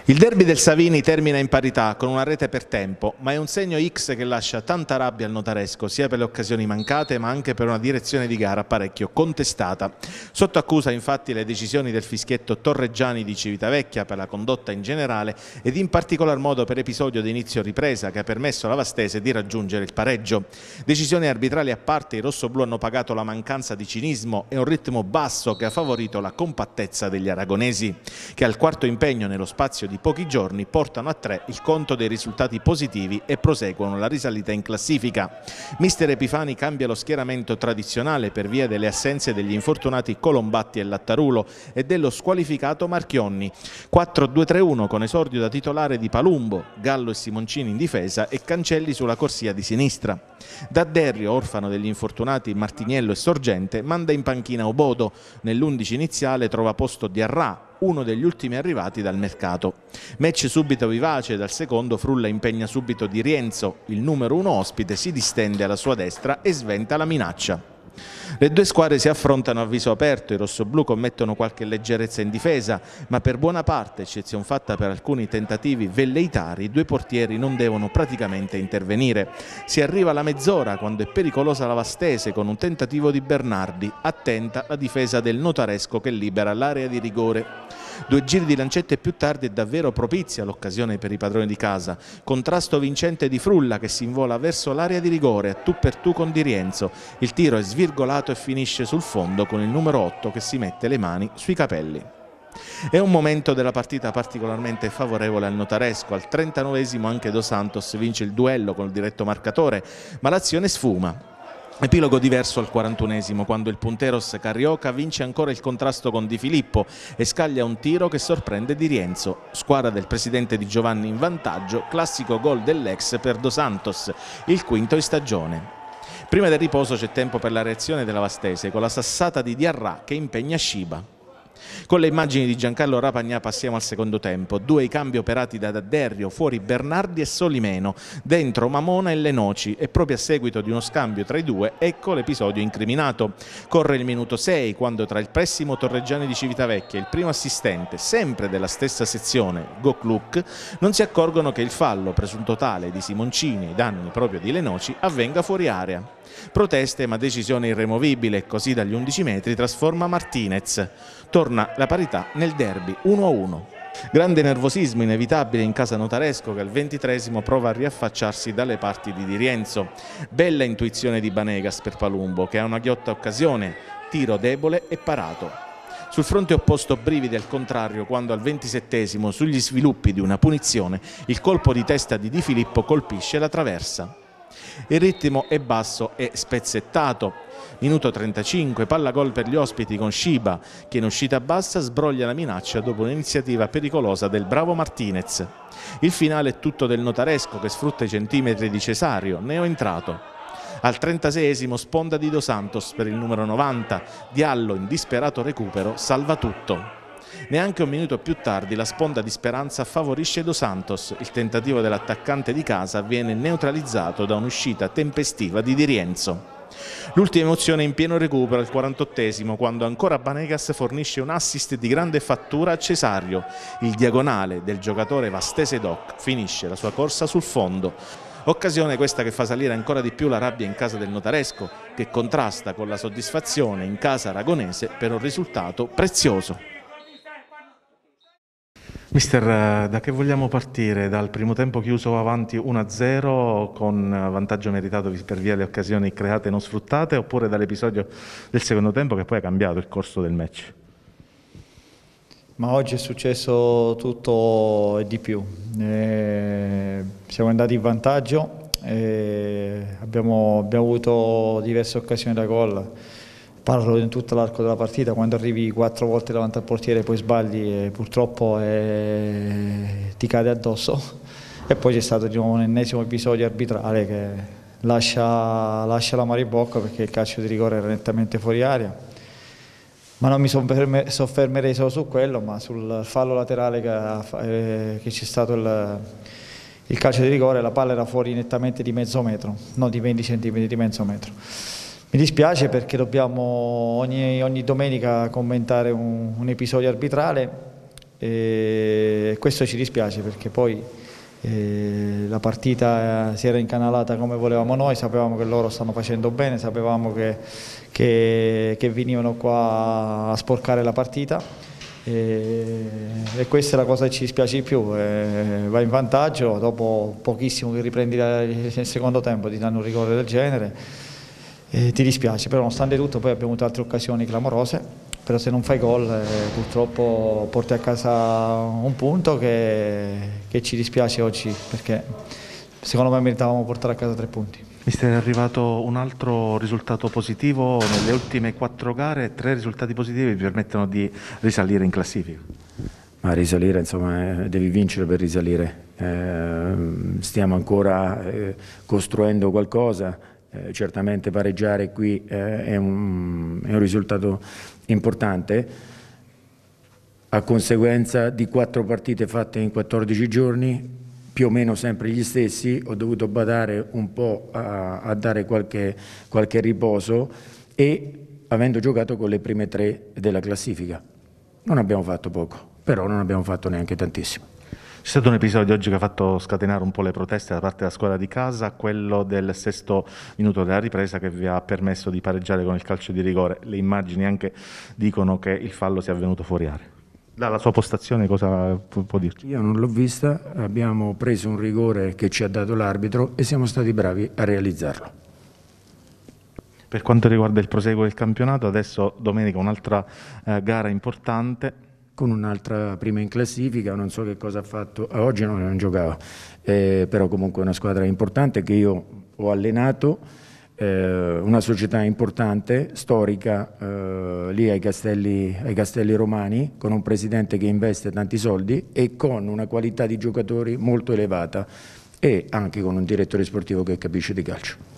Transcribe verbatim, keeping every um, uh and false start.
Il derby del Savini termina in parità con una rete per tempo, ma è un segno X che lascia tanta rabbia al notaresco, sia per le occasioni mancate ma anche per una direzione di gara parecchio contestata. Sotto accusa infatti le decisioni del fischietto Torreggiani di Civitavecchia per la condotta in generale ed in particolar modo per episodio di inizio ripresa che ha permesso alla Vastese di raggiungere il pareggio. Decisioni arbitrali a parte, i rossoblù hanno pagato la mancanza di cinismo e un ritmo basso che ha favorito la compattezza degli aragonesi, che al quarto impegno nello spazio di pochi giorni portano a tre il conto dei risultati positivi e proseguono la risalita in classifica. Mister Epifani cambia lo schieramento tradizionale per via delle assenze degli infortunati Colombatti e Lattarulo e dello squalificato Marchionni. quattro due tre uno con esordio da titolare di Palumbo, Gallo e Simoncini in difesa e Cancelli sulla corsia di sinistra. D'Adderio, orfano degli infortunati Martiniello e Sorgente, manda in panchina Obodo. Nell'undici iniziale trova posto Diarra, uno degli ultimi arrivati dal mercato. Match subito vivace, dal secondo Frulla impegna subito Di Rienzo, il numero uno ospite si distende alla sua destra e sventa la minaccia. Le due squadre si affrontano a viso aperto, i rossoblù commettono qualche leggerezza in difesa, ma per buona parte, eccezion fatta per alcuni tentativi velleitari, i due portieri non devono praticamente intervenire. Si arriva alla mezz'ora quando è pericolosa la Vastese con un tentativo di Bernardi, attenta la difesa del notaresco che libera l'area di rigore. Due giri di lancette più tardi è davvero propizia l'occasione per i padroni di casa. Contrasto vincente di Frulla che si invola verso l'area di rigore a tu per tu con Di Rienzo. Il tiro è svirgolato e finisce sul fondo con il numero otto che si mette le mani sui capelli. È un momento della partita particolarmente favorevole al notaresco. Al trentanovesimo anche Dos Santos vince il duello con il diretto marcatore, ma l'azione sfuma. Epilogo diverso al quarantunesimo quando il Punteros Carioca vince ancora il contrasto con Di Filippo e scaglia un tiro che sorprende Di Rienzo. Squadra del presidente Di Giovanni in vantaggio, classico gol dell'ex per Dos Santos, il quinto in stagione. Prima del riposo c'è tempo per la reazione della Vastese con la sassata di Diarra che impegna Sciba. Con le immagini di Giancarlo Rapagnà passiamo al secondo tempo, due i cambi operati da D'Adderio, fuori Bernardi e Solimeno, dentro Mamona e Lenoci e proprio a seguito di uno scambio tra i due ecco l'episodio incriminato. Corre il minuto sei quando tra il pressimo Torreggiani di Civitavecchia e il primo assistente, sempre della stessa sezione, Gokluk, non si accorgono che il fallo presunto tale di Simoncini ai danni proprio di Lenoci avvenga fuori area. Proteste ma decisione irremovibile e così dagli undici metri trasforma Martinez. Torna la parità nel derby uno a uno. Grande nervosismo inevitabile in casa notaresco che al ventitresimo prova a riaffacciarsi dalle parti di Di Rienzo. Bella intuizione di Banegas per Palumbo che ha una ghiotta occasione, tiro debole e parato. Sul fronte opposto brividi al contrario quando al ventisettesimo sugli sviluppi di una punizione il colpo di testa di Di Filippo colpisce la traversa. Il ritmo è basso e spezzettato. Minuto trentacinque, palla gol per gli ospiti con Sciba che in uscita bassa sbroglia la minaccia dopo un'iniziativa pericolosa del bravo Martinez. Il finale è tutto del notaresco che sfrutta i centimetri di Cesario, neoentrato. Al trentaseiesimo sponda di Dos Santos per il numero novanta, Diallo in disperato recupero salva tutto. Neanche un minuto più tardi la sponda di Speranza favorisce Dos Santos, il tentativo dell'attaccante di casa viene neutralizzato da un'uscita tempestiva di Di Rienzo. L'ultima emozione in pieno recupero al quarantottesimo quando ancora Banegas fornisce un assist di grande fattura a Cesario. Il diagonale del giocatore Vastese Doc finisce la sua corsa sul fondo. Occasione questa che fa salire ancora di più la rabbia in casa del notaresco che contrasta con la soddisfazione in casa aragonese per un risultato prezioso. Mister, da che vogliamo partire? Dal primo tempo chiuso avanti uno a zero con vantaggio meritato per via delle occasioni create e non sfruttate oppure dall'episodio del secondo tempo che poi ha cambiato il corso del match? Ma oggi è successo tutto e di più. Eh, siamo andati in vantaggio, e abbiamo, abbiamo avuto diverse occasioni da gol. Parlo in tutto l'arco della partita, quando arrivi quattro volte davanti al portiere poi sbagli e purtroppo eh, ti cade addosso. E poi c'è stato di nuovo un ennesimo episodio arbitrale che lascia, lascia l'amaro in bocca perché il calcio di rigore era nettamente fuori area. Ma non mi soffermerei solo su quello, ma sul fallo laterale che, eh, che c'è stato il, il calcio di rigore, la palla era fuori nettamente di mezzo metro, non di venti centimetri, di mezzo metro. Mi dispiace perché dobbiamo ogni, ogni domenica commentare un, un episodio arbitrale e questo ci dispiace perché poi eh, la partita si era incanalata come volevamo noi, sapevamo che loro stanno facendo bene, sapevamo che, che, che venivano qua a sporcare la partita. E, e questa è la cosa che ci dispiace di più, e vai in vantaggio, dopo pochissimo che riprendi il secondo tempo ti danno un rigore del genere e ti dispiace, però nonostante tutto poi abbiamo avuto altre occasioni clamorose, però se non fai gol eh, purtroppo porti a casa un punto che, che ci dispiace oggi perché secondo me meritavamo portare a casa tre punti. Mister, è arrivato un altro risultato positivo nelle ultime quattro gare, tre risultati positivi vi permettono di risalire in classifica. Ma risalire, insomma, eh, devi vincere per risalire. Eh, stiamo ancora eh, costruendo qualcosa, eh, certamente pareggiare qui eh, è, un, è un risultato importante. A conseguenza di quattro partite fatte in quattordici giorni, più o meno sempre gli stessi, ho dovuto badare un po' a, a dare qualche, qualche riposo e avendo giocato con le prime tre della classifica. Non abbiamo fatto poco, però non abbiamo fatto neanche tantissimo. C'è stato un episodio oggi che ha fatto scatenare un po' le proteste da parte della squadra di casa, quello del sesto minuto della ripresa che vi ha permesso di pareggiare con il calcio di rigore. Le immagini anche dicono che il fallo sia avvenuto fuori area. Dalla sua postazione cosa può dirci? Io non l'ho vista, abbiamo preso un rigore che ci ha dato l'arbitro e siamo stati bravi a realizzarlo. Per quanto riguarda il proseguo del campionato, adesso domenica un'altra eh, gara importante. Con un'altra prima in classifica, non so che cosa ha fatto, oggi non, non giocava, eh, però comunque è una squadra importante che io ho allenato, eh, una società importante, storica, eh, lì ai Castelli, ai Castelli Romani, con un presidente che investe tanti soldi e con una qualità di giocatori molto elevata e anche con un direttore sportivo che capisce di calcio.